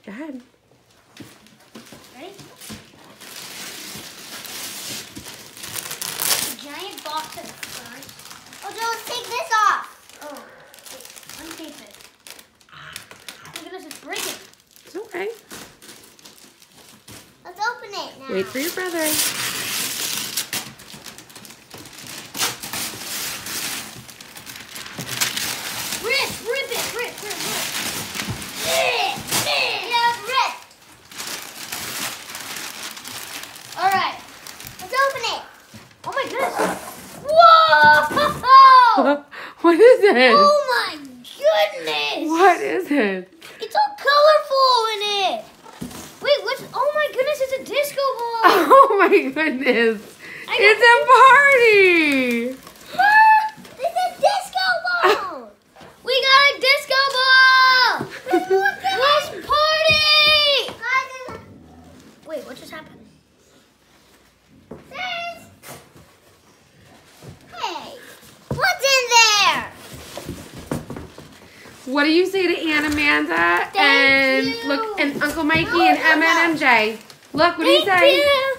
Go ahead. Ready? A giant box at first. Oh, Joe, let's take this off. Oh, wait, untape it. Look at this, it's breaking. It's okay. Let's open it now. Wait for your brother. Rip it. Yeah, rip. All right, let's open it. Oh my goodness. Whoa! What is it? Oh my goodness. What is it? It's all colorful in it. Wait, what's? Oh my goodness, it's a disco ball. Oh my goodness. It's a party. It's a disco ball. We got a disco ball. Let's party. Wait, what just happened? Hey, what's in there? What do you say to Aunt Amanda Thank you. Look, and Uncle Mikey and Emma and MJ? Look, what do you say? Thank you.